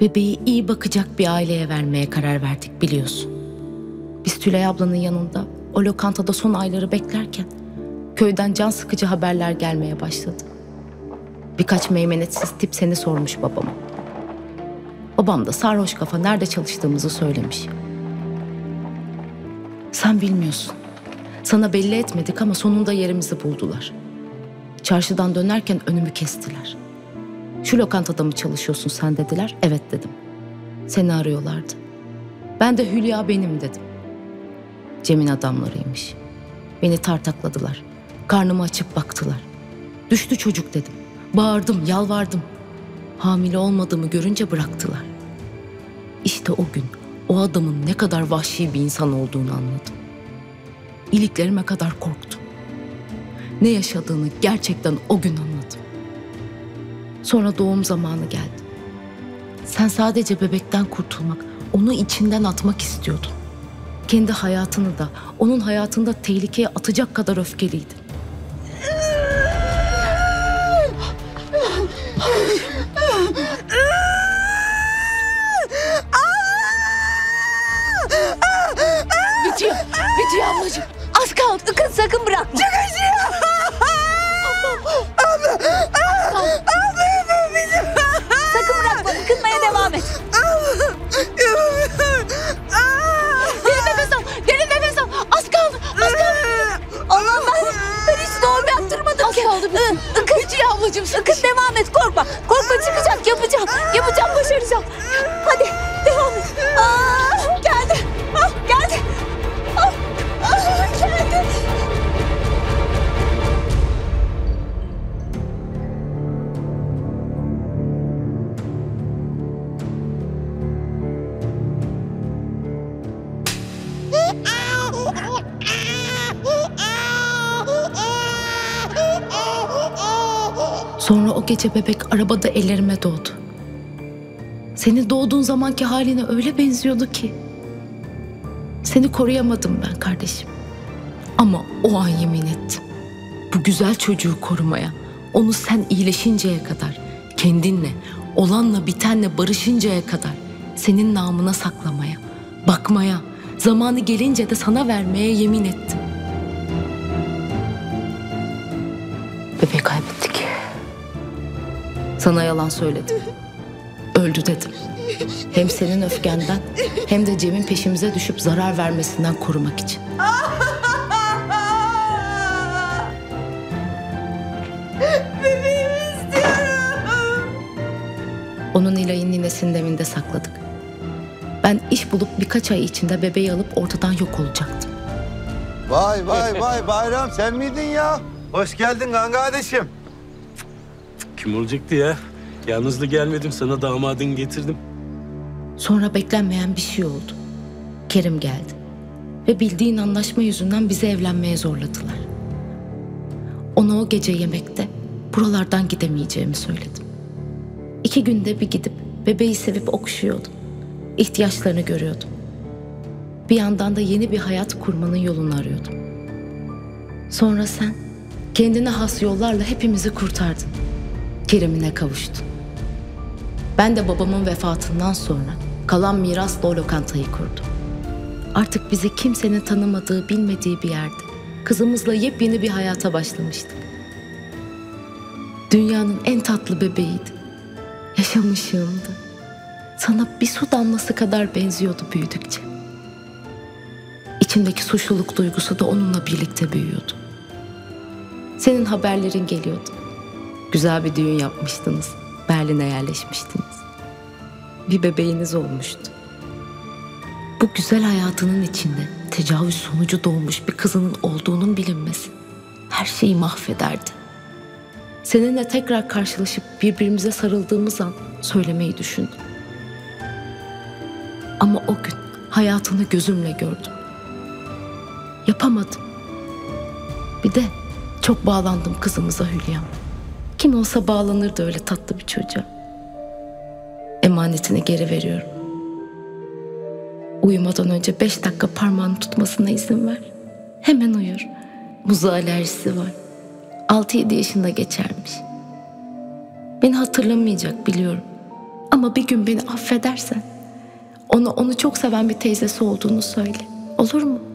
Bebeği iyi bakacak bir aileye vermeye karar verdik biliyorsun. Biz Tülay ablanın yanında o lokantada son ayları beklerken köyden can sıkıcı haberler gelmeye başladı. Birkaç meymenetsiz tip seni sormuş babama. Babam da sarhoş kafa nerede çalıştığımızı söylemiş. Sen bilmiyorsun. Sana belli etmedik ama sonunda yerimizi buldular. Çarşıdan dönerken önümü kestiler. Şu lokantada mı çalışıyorsun sen dediler. Evet dedim. Seni arıyorlardı. Ben de Hülya benim dedim. Cem'in adamlarıymış. Beni tartakladılar. Karnımı açıp baktılar. Düştü çocuk dedim. Bağırdım, yalvardım. Hamile olmadığımı görünce bıraktılar. İşte o gün o adamın ne kadar vahşi bir insan olduğunu anladım. İliklerime kadar korktum. Ne yaşadığını gerçekten o gün anladım. Sonra doğum zamanı geldi. Sen sadece bebekten kurtulmak, onu içinden atmak istiyordun. Kendi hayatını da, onun hayatını da tehlikeye atacak kadar öfkeliydin. Bitiyor ablacığım. Az kaldı. Kız sakın bırakma. Çok acıyor. Abla yapamayacağım. Sakın bırakma. Ikınmaya devam et. Derin nefes al. Derin nefes al. Az kaldı. Az kaldı. Allah'ım ben hiç doğum yaptırmadım ki. Az kaldı. Bitiyor ablacığım. Ikın devam et. Korkma. Korkma çıkacak. Yapacağım. Yapacağım. Başaracağım. Hadi devam et. Geldi. Geldi. Geldi. Sonra o gece bebek arabada ellerime doğdu. Senin doğduğun zamanki haline öyle benziyordu ki. Seni koruyamadım ben kardeşim. Ama o an yemin ettim. Bu güzel çocuğu korumaya, onu sen iyileşinceye kadar, kendinle, olanla bitenle barışıncaya kadar senin namına saklamaya, bakmaya, zamanı gelince de sana vermeye yemin ettim. Bebeği kaybettik. Sana yalan söyledim. Öldü dedim. Hem senin öfkenden hem de Cem'in peşimize düşüp zarar vermesinden korumak için. Bebeğimi istiyorum. Onun İlay'ın ninesinin evinde sakladık. Ben iş bulup birkaç ay içinde bebeği alıp ortadan yok olacaktım. Vay Bayram sen miydin ya? Hoş geldin kardeşim. Kim olacaktı ya? Yalnızlı gelmedim, sana damadını getirdim. Sonra beklenmeyen bir şey oldu. Kerim geldi. Ve bildiğin anlaşma yüzünden bizi evlenmeye zorladılar. Ona o gece yemekte buralardan gidemeyeceğimi söyledim. 2 günde bir gidip bebeği sevip okşuyordum. İhtiyaçlarını görüyordum. Bir yandan da yeni bir hayat kurmanın yolunu arıyordum. Sonra sen kendine has yollarla hepimizi kurtardın. Kerim'ine kavuştun. Ben de babamın vefatından sonra kalan mirasla o lokantayı kurdum. Artık bizi kimsenin tanımadığı, bilmediği bir yerde kızımızla yepyeni bir hayata başlamıştık. Dünyanın en tatlı bebeğiydi. Yaşam ışığımdı. Sana bir su damlası kadar benziyordu büyüdükçe. İçimdeki suçluluk duygusu da onunla birlikte büyüyordu. Senin haberlerin geliyordu. Güzel bir düğün yapmıştınız. Berlin'e yerleşmiştiniz. Bir bebeğiniz olmuştu. Bu güzel hayatının içinde tecavüz sonucu doğmuş bir kızının olduğunun bilinmesi her şeyi mahvederdi. Seninle tekrar karşılaşıp birbirimize sarıldığımız an söylemeyi düşündüm. Ama o gün hayatını gözümle gördüm. Yapamadım. Bir de çok bağlandım kızımıza Hülya'm. Kim olsa bağlanırdı öyle tatlı bir çocuğa. Emanetini geri veriyorum. Uyumadan önce 5 dakika parmağını tutmasına izin ver. Hemen uyur. Muza alerjisi var. 6-7 yaşında geçermiş. Beni hatırlamayacak biliyorum. Ama Ama bir gün beni affedersen onu çok seven bir teyzesi olduğunu söyle. Olur mu?